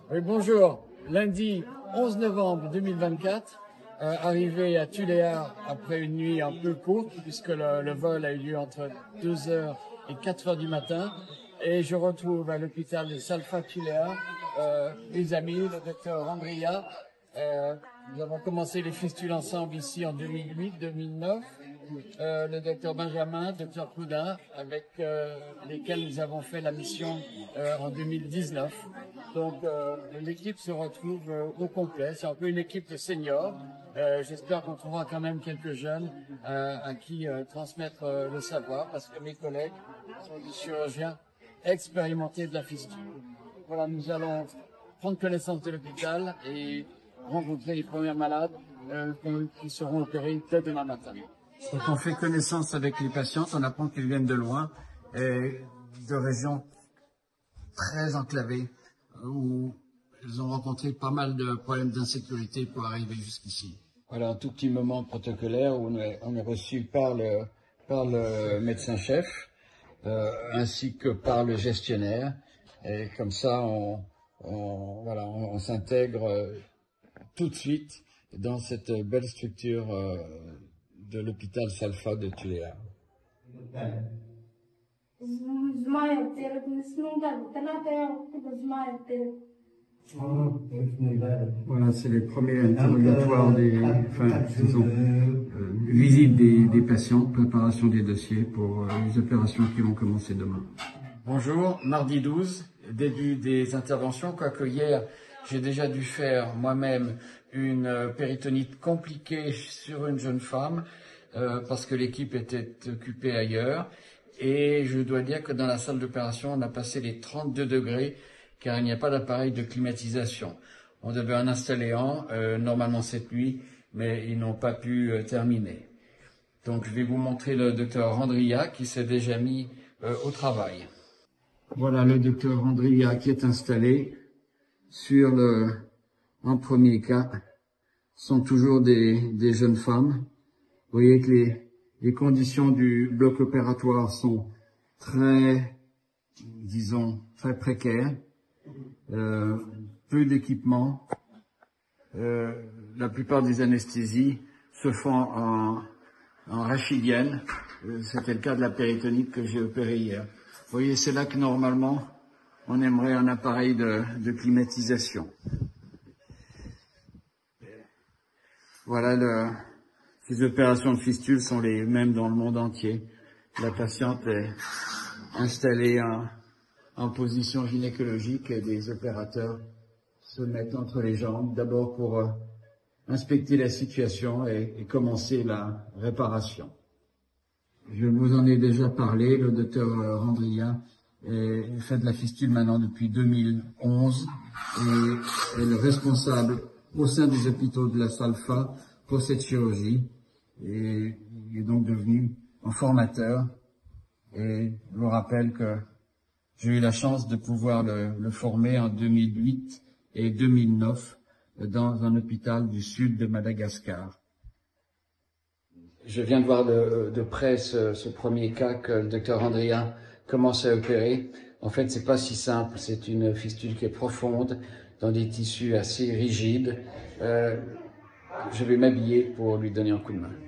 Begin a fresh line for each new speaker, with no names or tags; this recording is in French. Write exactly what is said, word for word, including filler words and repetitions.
Oui, bonjour. Lundi onze novembre deux mille vingt-quatre, euh, arrivé à Tuléar après une nuit un peu courte, puisque le, le vol a eu lieu entre deux heures et quatre heures du matin. Et je retrouve à l'hôpital de Salfa Tuléar euh, mes amis, le docteur Andrea. Euh, nous avons commencé les fistules ensemble ici en deux mille huit deux mille neuf. Euh, le docteur Benjamin, docteur Coudin, avec euh, lesquels nous avons fait la mission euh, en deux mille dix-neuf. Donc euh, l'équipe se retrouve euh, au complet. C'est un peu une équipe de seniors. Euh, J'espère qu'on trouvera quand même quelques jeunes euh, à qui euh, transmettre euh, le savoir, parce que mes collègues sont des chirurgiens expérimentés de la fistule. Voilà, nous allons prendre connaissance de l'hôpital et rencontrer les premiers malades euh, qui seront opérés dès demain matin. Quand on fait connaissance avec les patientes, on apprend qu'ils viennent de loin, et de régions très enclavées, où ils ont rencontré pas mal de problèmes d'insécurité pour arriver jusqu'ici. Voilà un tout petit moment protocolaire où on est, on est reçu par le, par le médecin-chef, euh, ainsi que par le gestionnaire. Et comme ça, on, on, voilà, on, on s'intègre tout de suite dans cette belle structure euh, de l'hôpital Salfa de Tuléar. Voilà, c'est les premiers interrogatoires, des, enfin, disons, euh, visite des, des patients, préparation des dossiers pour euh, les opérations qui vont commencer demain. Bonjour, mardi douze, début des interventions, quoique hier, j'ai déjà dû faire moi-même une péritonite compliquée sur une jeune femme euh, parce que l'équipe était occupée ailleurs. Et je dois dire que dans la salle d'opération, on a passé les trente-deux degrés car il n'y a pas d'appareil de climatisation. On devait en installer un euh, normalement cette nuit, mais ils n'ont pas pu euh, terminer. Donc je vais vous montrer le docteur Andrea qui s'est déjà mis euh, au travail. Voilà le docteur Andrea qui est installé. Sur le, en premier cas, sont toujours des, des jeunes femmes. Vous voyez que les, les conditions du bloc opératoire sont très, disons, très précaires. Euh, peu d'équipement. Euh, la plupart des anesthésies se font en, en rachidienne. Euh, C'était le cas de la péritonite que j'ai opérée hier. Vous voyez, c'est là que normalement, on aimerait un appareil de, de climatisation. Voilà, le, ces opérations de fistule sont les mêmes dans le monde entier. La patiente est installée en, en position gynécologique et des opérateurs se mettent entre les jambes, d'abord pour euh, inspecter la situation et, et commencer la réparation. Je vous en ai déjà parlé, le docteur Andrea et fait de la fistule maintenant depuis deux mille onze et est le responsable au sein des hôpitaux de la Salfa pour cette chirurgie et il est donc devenu un formateur. Et je vous rappelle que j'ai eu la chance de pouvoir le, le former en deux mille huit et deux mille neuf dans un hôpital du sud de Madagascar. Je viens de voir de, de près ce, ce premier cas que le docteur Andrea commence à opérer. En fait, c'est pas si simple. C'est une fistule qui est profonde, dans des tissus assez rigides. Euh, je vais m'habiller pour lui donner un coup de main.